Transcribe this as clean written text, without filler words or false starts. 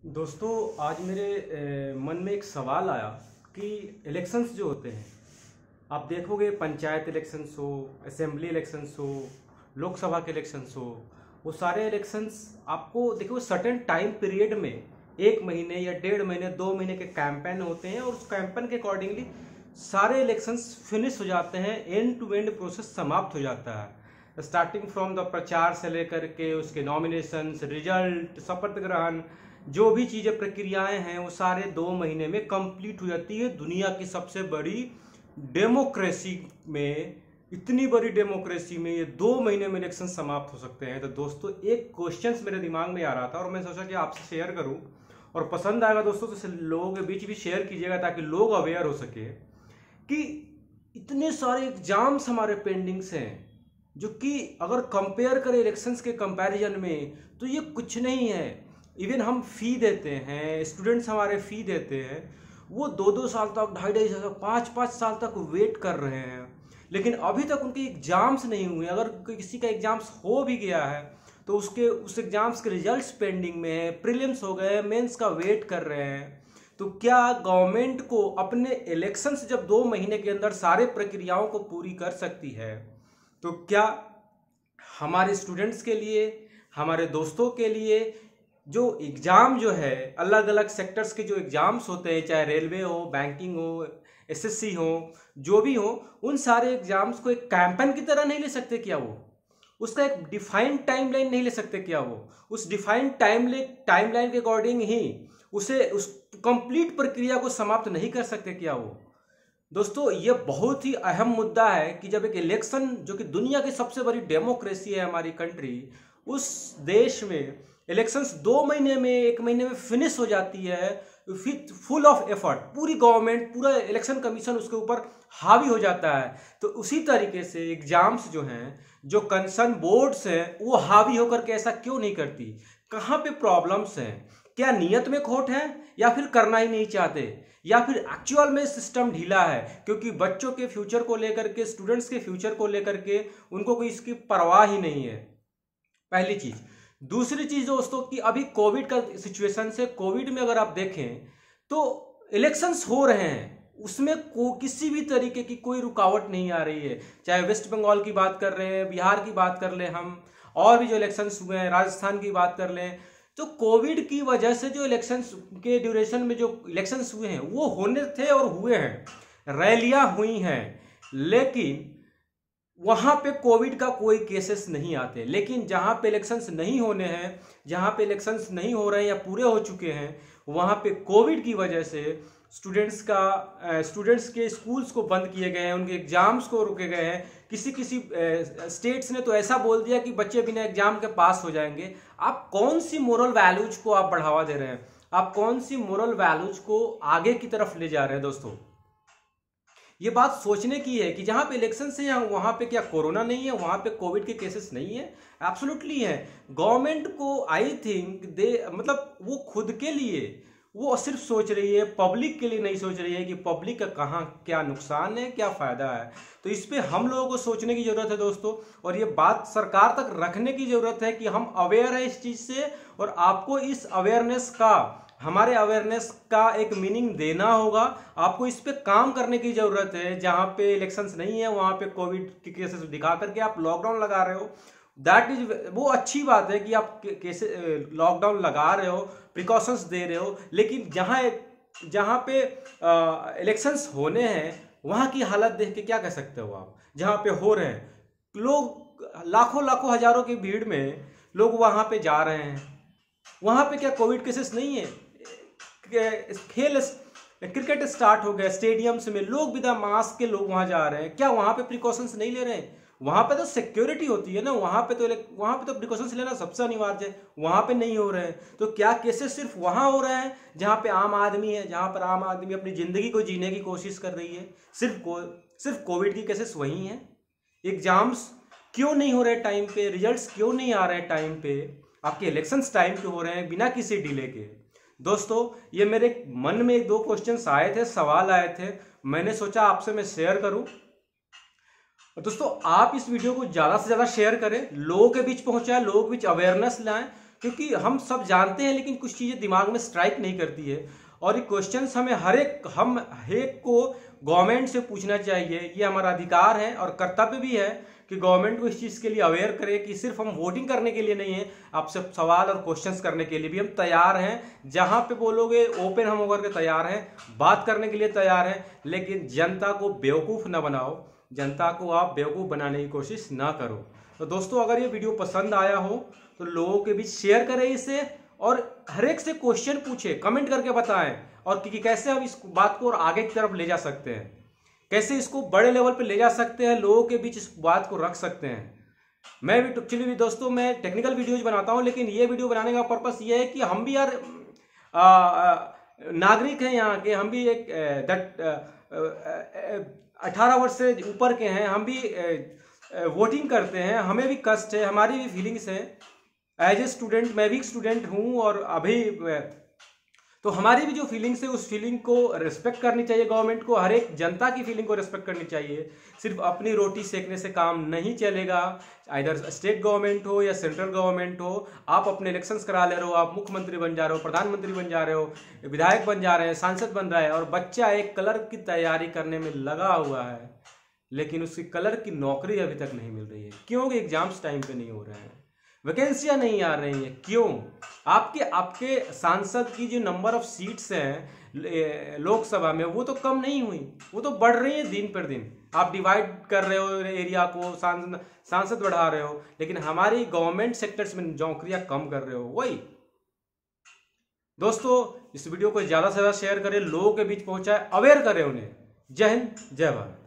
दोस्तों, आज मेरे मन में एक सवाल आया कि इलेक्शंस जो होते हैं, आप देखोगे पंचायत इलेक्शंस हो, असेंबली इलेक्शंस हो, लोकसभा के इलेक्शंस हो, वो सारे इलेक्शंस आपको देखो सर्टेन टाइम पीरियड में 1 महीने या 1.5 महीने 2 महीने के कैंपेन होते हैं और उस कैंपेन के अकॉर्डिंगली सारे इलेक्शंस फिनिश हो जाते हैं, एंड टू एंड प्रोसेस समाप्त हो जाता है। स्टार्टिंग फ्रॉम द प्रचार से लेकर के उसके नॉमिनेशंस, रिजल्ट, शपथ ग्रहण, जो भी चीज़ें प्रक्रियाएं हैं वो सारे 2 महीने में कंप्लीट हो जाती है। दुनिया की सबसे बड़ी डेमोक्रेसी में, इतनी बड़ी डेमोक्रेसी में ये 2 महीने में इलेक्शन समाप्त हो सकते हैं। तो दोस्तों, एक क्वेश्चन मेरे दिमाग में आ रहा था और मैं सोचा कि आपसे शेयर करूं, और पसंद आएगा दोस्तों तो लोगों के बीच भी शेयर कीजिएगा ताकि लोग अवेयर हो सके कि इतने सारे एग्जाम्स हमारे पेंडिंग्स हैं जो कि अगर कंपेयर करें इलेक्शंस के कंपैरिजन में तो ये कुछ नहीं है। इवन हम फी देते हैं, स्टूडेंट्स हमारे फी देते हैं, वो 2-2 साल तक, 2.5-2.5 साल, 5-5 साल तक वेट कर रहे हैं, लेकिन अभी तक उनके एग्जाम्स नहीं हुए। अगर किसी का एग्जाम्स हो भी गया है तो उस एग्जाम्स के रिजल्ट्स पेंडिंग में है, प्रीलिम्स हो गए, मेंस का वेट कर रहे हैं। तो क्या गवर्नमेंट को अपने इलेक्शन से जब 2 महीने के अंदर सारे प्रक्रियाओं को पूरी कर सकती है, तो क्या हमारे स्टूडेंट्स के लिए, हमारे दोस्तों के लिए जो एग्ज़ाम जो है, अलग अलग सेक्टर्स के जो एग्ज़ाम्स होते हैं, चाहे रेलवे हो, बैंकिंग हो, एसएससी हो, जो भी हो, उन सारे एग्ज़ाम्स को एक कैंपेन की तरह नहीं ले सकते क्या? वो उसका एक डिफाइंड टाइमलाइन नहीं ले सकते क्या? वो उस डिफाइंड टाइमलाइन के अकॉर्डिंग ही उस कंप्लीट प्रक्रिया को समाप्त नहीं कर सकते क्या? वो दोस्तों, ये बहुत ही अहम मुद्दा है कि जब एक इलेक्शन, जो कि दुनिया की सबसे बड़ी डेमोक्रेसी है हमारी कंट्री, उस देश में इलेक्शंस 2 महीने में, 1 महीने में फिनिश हो जाती है विथ फुल ऑफ एफर्ट, पूरी गवर्नमेंट, पूरा इलेक्शन कमीशन उसके ऊपर हावी हो जाता है। तो उसी तरीके से एग्जाम्स जो हैं, जो कंसर्न बोर्ड्स हैं, वो हावी होकर के ऐसा क्यों नहीं करती? कहाँ पे प्रॉब्लम्स हैं? क्या नियत में खोट है, या फिर करना ही नहीं चाहते, या फिर एक्चुअल में सिस्टम ढीला है क्योंकि बच्चों के फ्यूचर को लेकर के, स्टूडेंट्स के फ्यूचर को लेकर के उनको कोई इसकी परवाह ही नहीं है? पहली चीज। दूसरी चीज दोस्तों कि अभी कोविड का सिचुएशन से, कोविड में अगर आप देखें तो इलेक्शंस हो रहे हैं, उसमें किसी भी तरीके की कोई रुकावट नहीं आ रही है। चाहे वेस्ट बंगाल की बात कर रहे हैं, बिहार की बात कर लें हम, और भी जो इलेक्शंस हुए हैं, राजस्थान की बात कर लें, तो कोविड की वजह से जो इलेक्शंस के ड्यूरेशन में जो इलेक्शंस हुए हैं वो होने थे और हुए हैं, रैलियां हुई हैं, लेकिन वहां पे कोविड का कोई केसेस नहीं आते। लेकिन जहां पे इलेक्शंस नहीं होने हैं, जहां पे इलेक्शंस नहीं हो रहे हैं या पूरे हो चुके हैं, वहां पे कोविड की वजह से स्टूडेंट्स के स्कूल्स को बंद किए गए हैं, उनके एग्जाम्स को रोके गए हैं। किसी स्टेट्स ने तो ऐसा बोल दिया कि बच्चे बिना एग्जाम के पास हो जाएंगे। आप कौन सी मोरल वैल्यूज को आप बढ़ावा दे रहे हैं? आप कौन सी मोरल वैल्यूज को आगे की तरफ ले जा रहे हैं? दोस्तों, ये बात सोचने की है कि जहां पे इलेक्शन है वहां पे क्या कोरोना नहीं है, वहां पे कोविड के केसेस नहीं है? एब्सोल्युटली है। गवर्नमेंट को आई थिंक मतलब वो खुद के लिए वो सिर्फ सोच रही है, पब्लिक के लिए नहीं सोच रही है कि पब्लिक का कहाँ क्या नुकसान है, क्या फायदा है। तो इस पे हम लोगों को सोचने की जरूरत है दोस्तों, और ये बात सरकार तक रखने की जरूरत है कि हम अवेयर है इस चीज से, और आपको इस अवेयरनेस का, हमारे अवेयरनेस का एक मीनिंग देना होगा। आपको इस पे काम करने की जरूरत है। जहां पे इलेक्शंस नहीं है वहां पे कोविड के केसेस दिखा करके आप लॉकडाउन लगा रहे हो, दैट इज, वो अच्छी बात है कि आप कैसे लॉकडाउन लगा रहे हो, प्रिकॉशंस दे रहे हो, लेकिन जहां पे इलेक्शंस होने हैं वहां की हालत देख के क्या कह सकते हो आप? जहां पे हो रहे हैं, लोग लाखों लाखों हजारों की भीड़ में लोग वहां पे जा रहे हैं, वहां पे क्या कोविड केसेस नहीं है? क्रिकेट स्टार्ट हो गया, स्टेडियम्स में लोग बिना मास्क के लोग वहां जा रहे हैं, क्या वहां पे प्रिकॉशंस नहीं ले रहे हैं? वहां पे तो सिक्योरिटी होती है ना, वहां पे तो प्रिकॉशंस लेना सबसे अनिवार्य है, वहां पे नहीं हो रहे हैं। तो क्या केसेस सिर्फ वहां हो रहे हैं जहां पे आम आदमी है, जहां पर आम आदमी अपनी जिंदगी को जीने की कोशिश कर रही है? सिर्फ कोविड की केसेस वही हैं? एग्जाम्स क्यों नहीं हो रहे टाइम पे? रिजल्ट्स क्यों नहीं आ रहे टाइम पे? आपके इलेक्शंस टाइम पे हो रहे हैं बिना किसी डिले के? दोस्तों, ये मेरे मन में 1-2 क्वेश्चंस आए थे, सवाल आए थे, मैंने सोचा आपसे मैं शेयर करूं। दोस्तों, आप इस वीडियो को ज्यादा से ज्यादा शेयर करें, लोगों के बीच पहुंचाएं, लोगों के बीच अवेयरनेस लाएं, क्योंकि हम सब जानते हैं लेकिन कुछ चीज़ें दिमाग में स्ट्राइक नहीं करती है। और ये क्वेश्चंस हमें हर एक को गवर्नमेंट से पूछना चाहिए। ये हमारा अधिकार है और कर्तव्य भी है कि गवर्नमेंट को इस चीज़ के लिए अवेयर करे कि सिर्फ हम वोटिंग करने के लिए नहीं है, आपसे सवाल और क्वेश्चंस करने के लिए भी हम तैयार हैं। जहां पे बोलोगे ओपन हम होकर के तैयार हैं, बात करने के लिए तैयार हैं, लेकिन जनता को बेवकूफ़ ना बनाओ, जनता को आप बेवकूफ़ बनाने की कोशिश ना करो। तो दोस्तों, अगर ये वीडियो पसंद आया हो तो लोगों के बीच शेयर करें इसे, और हर एक से क्वेश्चन पूछे, कमेंट करके बताएं, और कि कैसे हम इस बात को और आगे की तरफ ले जा सकते हैं, कैसे इसको बड़े लेवल पे ले जा सकते हैं, लोगों के बीच इस बात को रख सकते हैं। मैं भी एक्चुअली भी दोस्तों मैं टेक्निकल वीडियोज बनाता हूं, लेकिन ये वीडियो बनाने का पर्पस ये है कि हम भी यार नागरिक हैं यहाँ के, हम भी एक 18 वर्ष से ऊपर के हैं, हम भी वोटिंग करते हैं, हमें भी कष्ट है, हमारी भी फीलिंग्स है। एज ए स्टूडेंट मैं भी स्टूडेंट हूँ, और अभी तो हमारी भी जो फीलिंग्स है उस फीलिंग को रिस्पेक्ट करनी चाहिए गवर्नमेंट को, हर एक जनता की फीलिंग को रिस्पेक्ट करनी चाहिए। सिर्फ अपनी रोटी सेकने से काम नहीं चलेगा, आइदर स्टेट गवर्नमेंट हो या सेंट्रल गवर्नमेंट हो। आप अपने इलेक्शंस करा ले रहे हो, आप मुख्यमंत्री बन जा रहे हो, प्रधानमंत्री बन जा रहे हो, विधायक बन जा रहे हैं, सांसद बन रहा है, और बच्चा एक क्लर्क की तैयारी करने में लगा हुआ है, लेकिन उसकी क्लर्क की नौकरी अभी तक नहीं मिल रही है। क्योंकि एग्जाम्स टाइम पे नहीं हो रहे हैं, वैकेंसियां नहीं आ रही हैं। क्यों? आपके सांसद की जो नंबर ऑफ सीट्स हैं लोकसभा में, वो तो कम नहीं हुई, वो तो बढ़ रही है दिन पर दिन। आप डिवाइड कर रहे हो एरिया को, सांसद बढ़ा रहे हो, लेकिन हमारी गवर्नमेंट सेक्टर्स में नौकरियां कम कर रहे हो। वही दोस्तों, इस वीडियो को ज्यादा से ज्यादा शेयर करें, लोगों के बीच पहुंचाए, अवेयर करें उन्हें। जय हिंद, जय भारत।